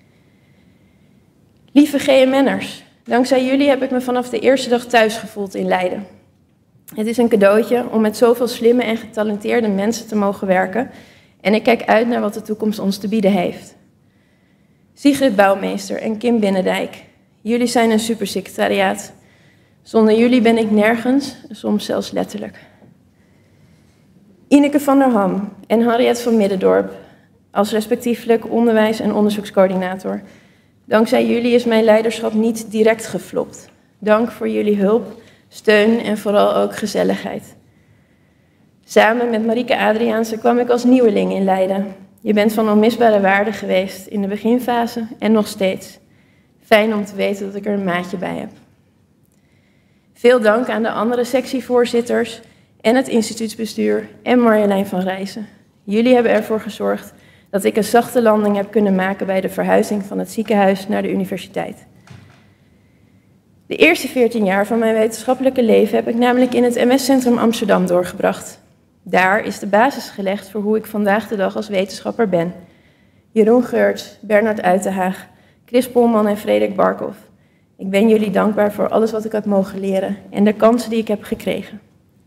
Lieve G M N'ers, dankzij jullie heb ik me vanaf de eerste dag thuis gevoeld in Leiden. Het is een cadeautje om met zoveel slimme en getalenteerde mensen te mogen werken en ik kijk uit naar wat de toekomst ons te bieden heeft. Sigrid Bouwmeester en Kim Binnendijk, jullie zijn een supersecretariaat. Zonder jullie ben ik nergens, soms zelfs letterlijk. Ineke van der Ham en Harriet van Middendorp, als respectievelijk onderwijs- en onderzoekscoördinator. Dankzij jullie is mijn leiderschap niet direct geflopt. Dank voor jullie hulp, steun en vooral ook gezelligheid. Samen met Marieke Adriaanse kwam ik als nieuweling in Leiden. Je bent van onmisbare waarde geweest in de beginfase en nog steeds. Fijn om te weten dat ik er een maatje bij heb. Veel dank aan de andere sectievoorzitters en het instituutsbestuur en Marjolein van Rijssen. Jullie hebben ervoor gezorgd dat ik een zachte landing heb kunnen maken bij de verhuizing van het ziekenhuis naar de universiteit. De eerste veertien jaar van mijn wetenschappelijke leven heb ik namelijk in het M S-centrum Amsterdam doorgebracht. Daar is de basis gelegd voor hoe ik vandaag de dag als wetenschapper ben. Jeroen Geurts, Bernard Uitenhaag, Chris Polman en Frederik Barkhoff. Ik ben jullie dankbaar voor alles wat ik heb mogen leren en de kansen die ik heb gekregen.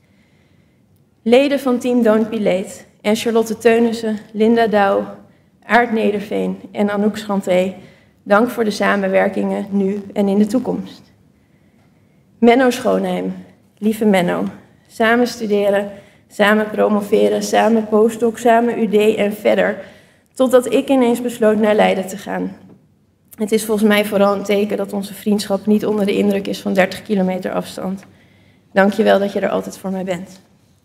Leden van Team Don't Be Late en Charlotte Teunissen, Linda Douw, Aart Nederveen en Anouk Schanté, dank voor de samenwerkingen nu en in de toekomst. Menno Schoonheim, lieve Menno, samen studeren, samen promoveren, samen postdoc, samen U D en verder, totdat ik ineens besloot naar Leiden te gaan. Het is volgens mij vooral een teken dat onze vriendschap niet onder de indruk is van dertig kilometer afstand. Dank je wel dat je er altijd voor mij bent.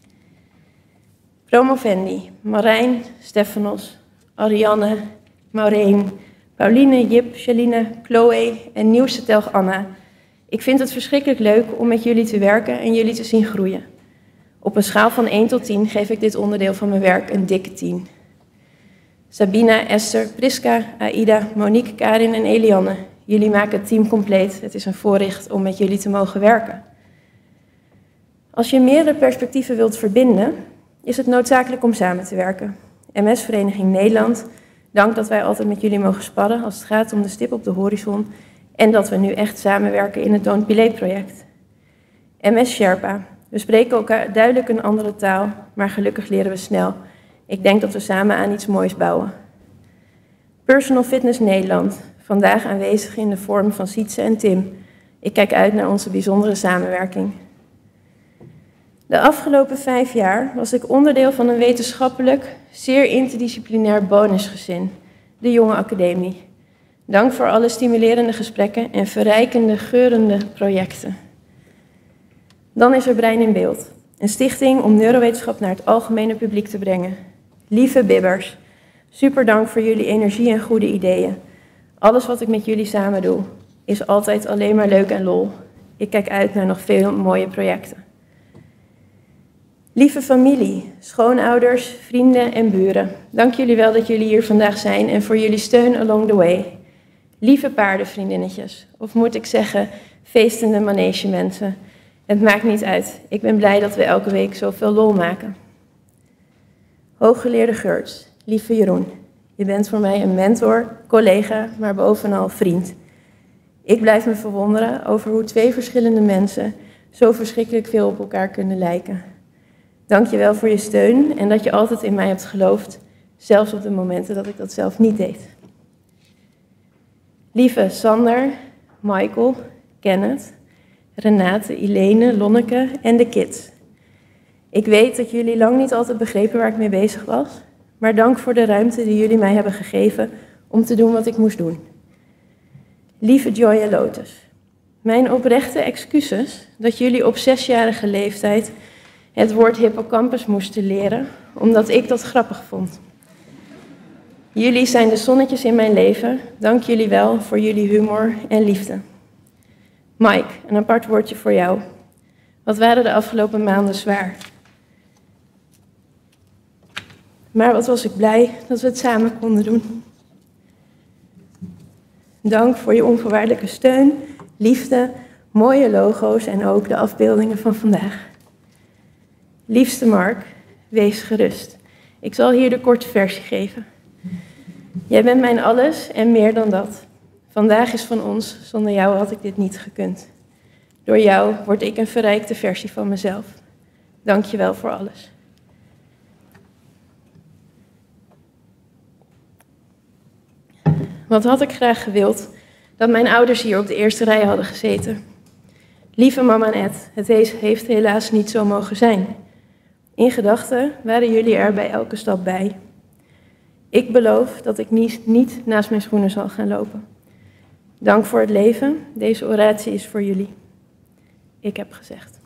Promovendi, Marijn, Stefanos, Ariane, Maureen, Pauline, Jip, Shaline, Chloe en nieuwste telg Anna. Ik vind het verschrikkelijk leuk om met jullie te werken en jullie te zien groeien. Op een schaal van één tot tien geef ik dit onderdeel van mijn werk een dikke tien. Sabina, Esther, Priska, Aida, Monique, Karin en Elianne. Jullie maken het team compleet. Het is een voorrecht om met jullie te mogen werken. Als je meerdere perspectieven wilt verbinden, is het noodzakelijk om samen te werken. M S-vereniging Nederland, dank dat wij altijd met jullie mogen sparren als het gaat om de stip op de horizon en dat we nu echt samenwerken in het Don't Be Late project. M S Sherpa, we spreken elkaar duidelijk een andere taal, maar gelukkig leren we snel. Ik denk dat we samen aan iets moois bouwen. Personal Fitness Nederland, vandaag aanwezig in de vorm van Sietse en Tim. Ik kijk uit naar onze bijzondere samenwerking. De afgelopen vijf jaar was ik onderdeel van een wetenschappelijk, zeer interdisciplinair bonusgezin, de Jonge Academie. Dank voor alle stimulerende gesprekken en verrijkende, geurende projecten. Dan is er Brein in Beeld, een stichting om neurowetenschap naar het algemene publiek te brengen. Lieve bibbers, super dank voor jullie energie en goede ideeën. Alles wat ik met jullie samen doe, is altijd alleen maar leuk en lol. Ik kijk uit naar nog veel mooie projecten. Lieve familie, schoonouders, vrienden en buren, dank jullie wel dat jullie hier vandaag zijn en voor jullie steun along the way. Lieve paardenvriendinnetjes, of moet ik zeggen, feestende manegemensen. Het maakt niet uit, ik ben blij dat we elke week zoveel lol maken. Hooggeleerde Geurts, lieve Jeroen, je bent voor mij een mentor, collega, maar bovenal vriend. Ik blijf me verwonderen over hoe twee verschillende mensen zo verschrikkelijk veel op elkaar kunnen lijken. Dank je wel voor je steun en dat je altijd in mij hebt geloofd, zelfs op de momenten dat ik dat zelf niet deed. Lieve Sander, Michael, Kenneth, Renate, Ilene, Lonneke en de kids. Ik weet dat jullie lang niet altijd begrepen waar ik mee bezig was, maar dank voor de ruimte die jullie mij hebben gegeven om te doen wat ik moest doen. Lieve Joy en Lotus, mijn oprechte excuses dat jullie op zesjarige leeftijd het woord hippocampus moesten leren, omdat ik dat grappig vond. Jullie zijn de zonnetjes in mijn leven, dank jullie wel voor jullie humor en liefde. Mike, een apart woordje voor jou. Wat waren de afgelopen maanden zwaar? Maar wat was ik blij dat we het samen konden doen. Dank voor je onvoorwaardelijke steun, liefde, mooie logo's en ook de afbeeldingen van vandaag. Liefste Mark, wees gerust. Ik zal hier de korte versie geven. Jij bent mijn alles en meer dan dat. Vandaag is van ons, zonder jou had ik dit niet gekund. Door jou word ik een verrijkte versie van mezelf. Dank je wel voor alles. Wat had ik graag gewild dat mijn ouders hier op de eerste rij hadden gezeten. Lieve mama en Ed, het heeft helaas niet zo mogen zijn. In gedachten waren jullie er bij elke stap bij. Ik beloof dat ik niet, niet naast mijn schoenen zal gaan lopen. Dank voor het leven. Deze oratie is voor jullie. Ik heb gezegd.